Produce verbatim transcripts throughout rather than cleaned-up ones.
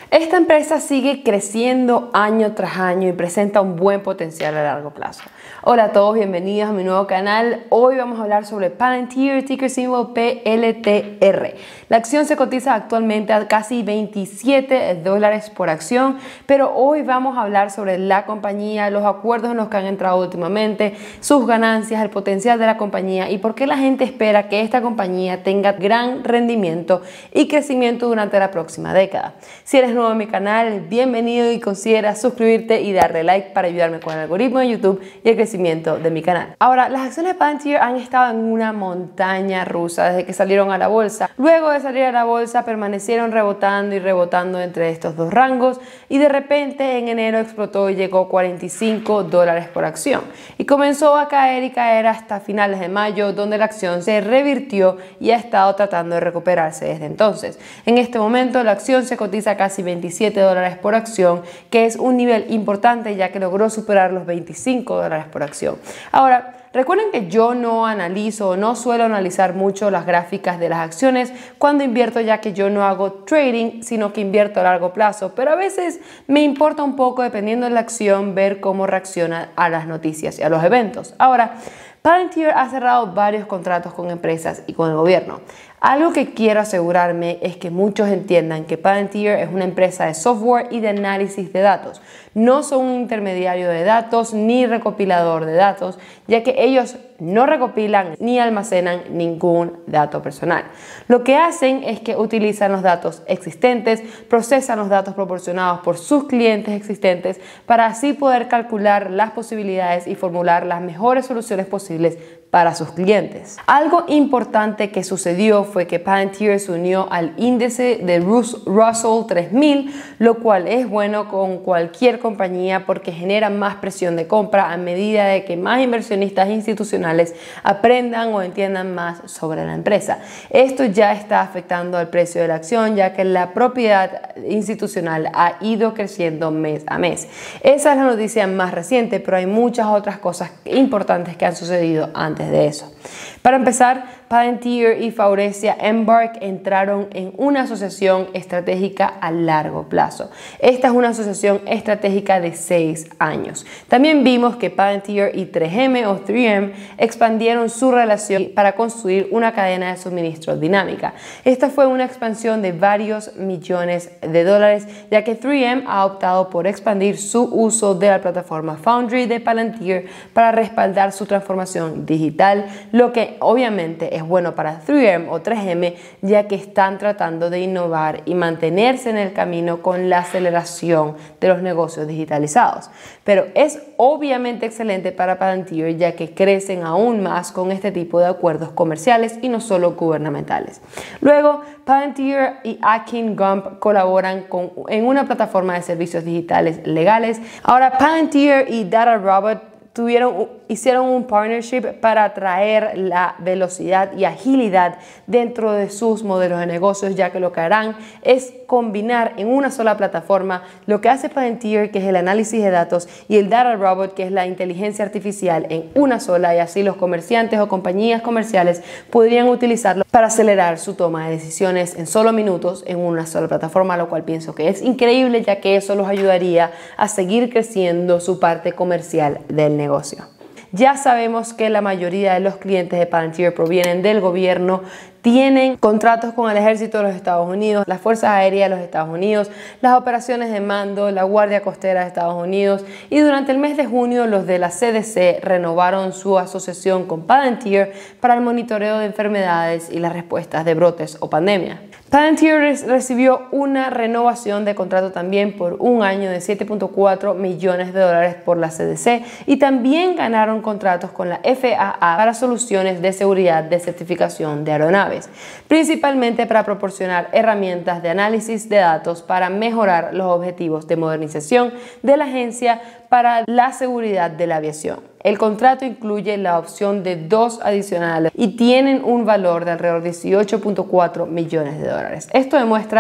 Esta empresa sigue creciendo año tras año y presenta un buen potencial a largo plazo. Hola a todos, bienvenidos a mi nuevo canal. Hoy vamos a hablar sobre Palantir, ticker symbol P L T R. La acción se cotiza actualmente a casi veintisiete dólares por acción, pero hoy vamos a hablar sobre la compañía, los acuerdos en los que han entrado últimamente, sus ganancias, el potencial de la compañía y por qué la gente espera que esta compañía tenga gran rendimiento y crecimiento durante la próxima década. Si eres nuevo en mi canal, bienvenido y considera suscribirte y darle like para ayudarme con el algoritmo de YouTube y el crecimiento de mi canal. Ahora, las acciones de Palantir han estado en una montaña rusa desde que salieron a la bolsa. Luego de salir a la bolsa permanecieron rebotando y rebotando entre estos dos rangos y de repente en enero explotó y llegó a cuarenta y cinco dólares por acción y comenzó a caer y caer hasta finales de mayo, donde la acción se revirtió y ha estado tratando de recuperarse desde entonces. En este momento la acción se cotiza a casi veintisiete dólares por acción, que es un nivel importante ya que logró superar los veinticinco dólares por acción. Ahora, recuerden que yo no analizo, no suelo analizar mucho las gráficas de las acciones cuando invierto, ya que yo no hago trading, sino que invierto a largo plazo, pero a veces me importa un poco, dependiendo de la acción, ver cómo reacciona a las noticias y a los eventos. Ahora, Palantir ha cerrado varios contratos con empresas y con el gobierno. Algo que quiero asegurarme es que muchos entiendan que Palantir es una empresa de software y de análisis de datos. No son un intermediario de datos ni recopilador de datos, ya que ellos no recopilan ni almacenan ningún dato personal. Lo que hacen es que utilizan los datos existentes, procesan los datos proporcionados por sus clientes existentes para así poder calcular las posibilidades y formular las mejores soluciones posibles para sus clientes. Algo importante que sucedió fue que Palantir se unió al índice de Russell tres mil, lo cual es bueno con cualquier compañía porque genera más presión de compra a medida de que más inversionistas institucionales aprendan o entiendan más sobre la empresa. Esto ya está afectando al precio de la acción, ya que la propiedad institucional ha ido creciendo mes a mes. Esa es la noticia más reciente, pero hay muchas otras cosas importantes que han sucedido antes de eso. Para empezar, Palantir y Faurecia Embark entraron en una asociación estratégica a largo plazo. Esta es una asociación estratégica de seis años. También vimos que Palantir y tres eme o tres eme expandieron su relación para construir una cadena de suministro dinámica. Esta fue una expansión de varios millones de dólares, ya que tres eme ha optado por expandir su uso de la plataforma Foundry de Palantir para respaldar su transformación digital, lo que obviamente es es bueno para tres eme o tres eme, ya que están tratando de innovar y mantenerse en el camino con la aceleración de los negocios digitalizados. Pero es obviamente excelente para Palantir, ya que crecen aún más con este tipo de acuerdos comerciales y no solo gubernamentales. Luego, Palantir y Akin Gump colaboran con, en una plataforma de servicios digitales legales. Ahora, Palantir y DataRobot Tuvieron, hicieron un partnership para atraer la velocidad y agilidad dentro de sus modelos de negocios, ya que lo que harán es combinar en una sola plataforma lo que hace Palantir, que es el análisis de datos, y el DataRobot, que es la inteligencia artificial, en una sola, y así los comerciantes o compañías comerciales podrían utilizarlo para acelerar su toma de decisiones en solo minutos en una sola plataforma, lo cual pienso que es increíble, ya que eso los ayudaría a seguir creciendo su parte comercial del negocio. Ya sabemos que la mayoría de los clientes de Palantir provienen del gobierno, tienen contratos con el ejército de los Estados Unidos, las fuerzas aéreas de los Estados Unidos, las operaciones de mando, la Guardia Costera de Estados Unidos, y durante el mes de junio los de la C D C renovaron su asociación con Palantir para el monitoreo de enfermedades y las respuestas de brotes o pandemias. Palantir recibió una renovación de contrato también por un año de siete punto cuatro millones de dólares por la C D C y también ganaron contratos con la F A A para soluciones de seguridad de certificación de aeronaves, principalmente para proporcionar herramientas de análisis de datos para mejorar los objetivos de modernización de la agencia para la seguridad de la aviación. El contrato incluye la opción de dos adicionales y tienen un valor de alrededor de dieciocho punto cuatro millones de dólares. Esto demuestra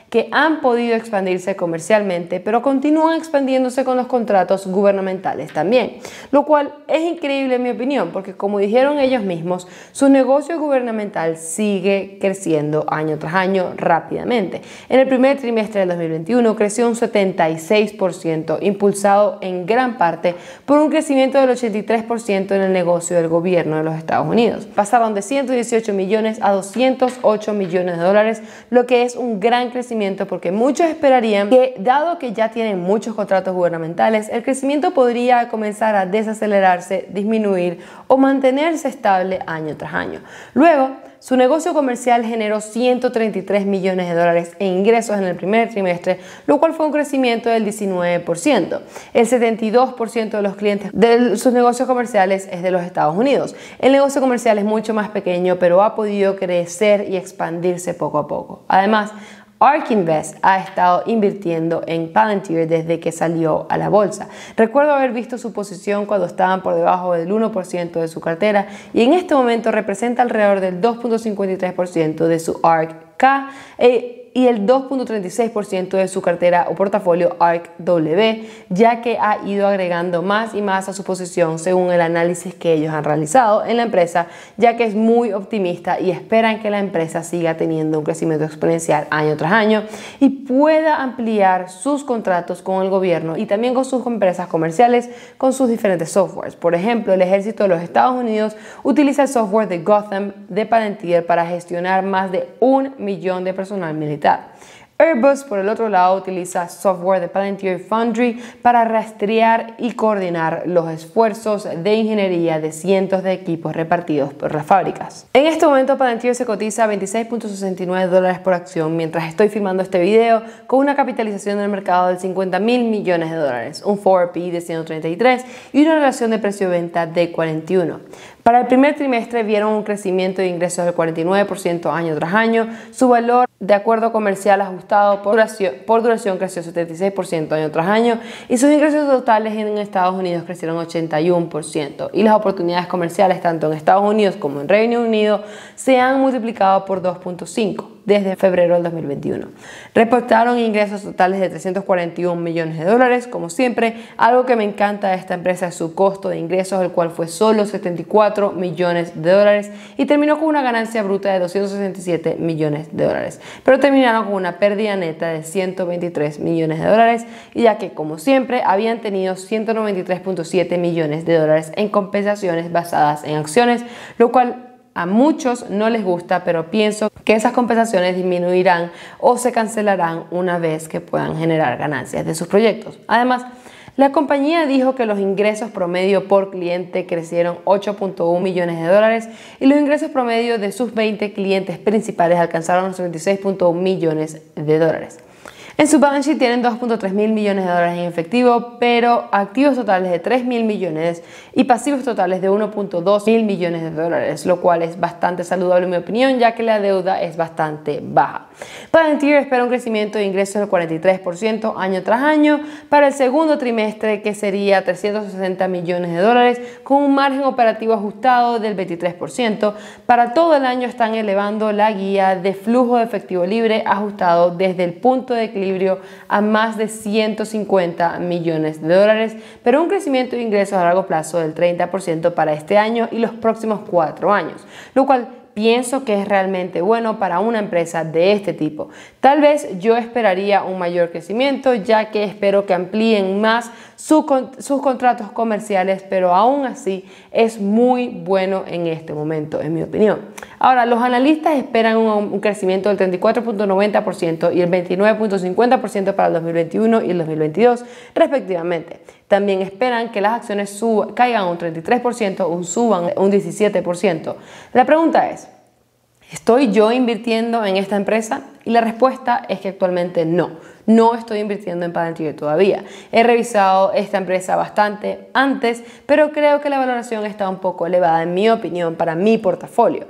que han podido expandirse comercialmente, pero continúan expandiéndose con los contratos gubernamentales también, lo cual es increíble en mi opinión, porque como dijeron ellos mismos, su negocio gubernamental sigue creciendo año tras año rápidamente. En el primer trimestre del dos mil veintiuno creció un setenta y seis por ciento, impulsado en gran parte por un crecimiento del ochenta y tres por ciento en el negocio del gobierno de los Estados Unidos. Pasaron de ciento dieciocho millones a doscientos ocho millones de dólares, lo que es un gran crecimiento porque muchos esperarían que, dado que ya tienen muchos contratos gubernamentales, el crecimiento podría comenzar a desacelerarse, disminuir o mantenerse estable año tras año. Luego, su negocio comercial generó ciento treinta y tres millones de dólares en ingresos en el primer trimestre, lo cual fue un crecimiento del diecinueve por ciento. El setenta y dos por ciento de los clientes de sus negocios comerciales es de los Estados Unidos. El negocio comercial es mucho más pequeño, pero ha podido crecer y expandirse poco a poco. Además, ARK Invest ha estado invirtiendo en Palantir desde que salió a la bolsa. Recuerdo haber visto su posición cuando estaban por debajo del uno por ciento de su cartera y en este momento representa alrededor del dos punto cincuenta y tres por ciento de su ARK-K e y el dos punto treinta y seis por ciento de su cartera o portafolio ARK-W, ya que ha ido agregando más y más a su posición según el análisis que ellos han realizado en la empresa, ya que es muy optimista y esperan que la empresa siga teniendo un crecimiento exponencial año tras año y pueda ampliar sus contratos con el gobierno y también con sus empresas comerciales con sus diferentes softwares. Por ejemplo, el ejército de los Estados Unidos utiliza el software de Gotham de Palantir para gestionar más de un millón de personal militar. Airbus, por el otro lado, utiliza software de Palantir Foundry para rastrear y coordinar los esfuerzos de ingeniería de cientos de equipos repartidos por las fábricas. En este momento, Palantir se cotiza a veintiséis punto sesenta y nueve dólares por acción mientras estoy filmando este video, con una capitalización del mercado de cincuenta mil millones de dólares, un forward P E de ciento treinta y tres y una relación de precio-venta de cuarenta y uno. Para el primer trimestre vieron un crecimiento de ingresos del cuarenta y nueve por ciento año tras año. Su valor de acuerdo comercial ajustado por duración, por duración creció setenta y seis por ciento año tras año y sus ingresos totales en Estados Unidos crecieron ochenta y uno por ciento y las oportunidades comerciales tanto en Estados Unidos como en Reino Unido se han multiplicado por dos punto cinco desde febrero del dos mil veintiuno. Reportaron ingresos totales de trescientos cuarenta y un millones de dólares, como siempre. Algo que me encanta de esta empresa es su costo de ingresos, el cual fue solo setenta y cuatro millones de dólares y terminó con una ganancia bruta de doscientos sesenta y siete millones de dólares, pero terminaron con una pérdida neta de ciento veintitrés millones de dólares, y ya que, como siempre, habían tenido ciento noventa y tres punto siete millones de dólares en compensaciones basadas en acciones, lo cual a muchos no les gusta, pero pienso que esas compensaciones disminuirán o se cancelarán una vez que puedan generar ganancias de sus proyectos. Además, la compañía dijo que los ingresos promedio por cliente crecieron ocho punto uno millones de dólares y los ingresos promedio de sus veinte clientes principales alcanzaron los treinta y seis punto uno millones de dólares. En su balance sheet tienen dos punto tres mil millones de dólares en efectivo, pero activos totales de tres mil millones y pasivos totales de uno punto dos mil millones de dólares, lo cual es bastante saludable en mi opinión, ya que la deuda es bastante baja. Palantir espera un crecimiento de ingresos del cuarenta y tres por ciento año tras año para el segundo trimestre, que sería trescientos sesenta millones de dólares, con un margen operativo ajustado del veintitrés por ciento. Para todo el año están elevando la guía de flujo de efectivo libre ajustado desde el punto de equilibrio a más de ciento cincuenta millones de dólares, pero un crecimiento de ingresos a largo plazo del treinta por ciento para este año y los próximos cuatro años, lo cual pienso que es realmente bueno para una empresa de este tipo. Tal vez yo esperaría un mayor crecimiento, ya que espero que amplíen más su, sus contratos comerciales, pero aún así es muy bueno en este momento, en mi opinión. Ahora, los analistas esperan un, un crecimiento del treinta y cuatro punto noventa por ciento y el veintinueve punto cincuenta por ciento para el dos mil veintiuno y el dos mil veintidós, respectivamente. También esperan que las acciones suban, caigan un treinta y tres por ciento o suban un diecisiete por ciento. La pregunta es, ¿estoy yo invirtiendo en esta empresa? Y la respuesta es que actualmente no. No estoy invirtiendo en Palantir todavía. He revisado esta empresa bastante antes, pero creo que la valoración está un poco elevada, en mi opinión, para mi portafolio.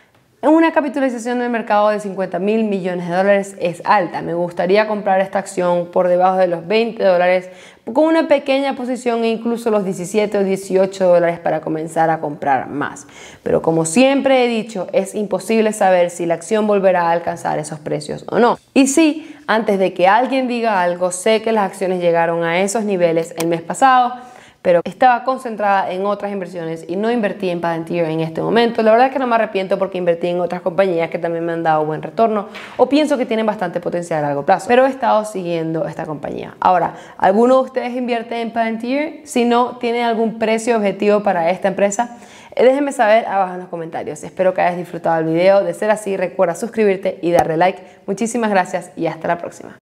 Una capitalización del mercado de cincuenta mil millones de dólares es alta. Me gustaría comprar esta acción por debajo de los veinte dólares con una pequeña posición e incluso los diecisiete o dieciocho dólares para comenzar a comprar más. Pero como siempre he dicho, es imposible saber si la acción volverá a alcanzar esos precios o no. Y sí, antes de que alguien diga algo. Sé que las acciones llegaron a esos niveles el mes pasado, pero estaba concentrada en otras inversiones y no invertí en Palantir en este momento. La verdad es que no me arrepiento porque invertí en otras compañías que también me han dado buen retorno o pienso que tienen bastante potencial a largo plazo, pero he estado siguiendo esta compañía. Ahora, ¿alguno de ustedes invierte en Palantir? Si no, ¿tienen algún precio objetivo para esta empresa? Déjenme saber abajo en los comentarios. Espero que hayas disfrutado el video. De ser así, recuerda suscribirte y darle like. Muchísimas gracias y hasta la próxima.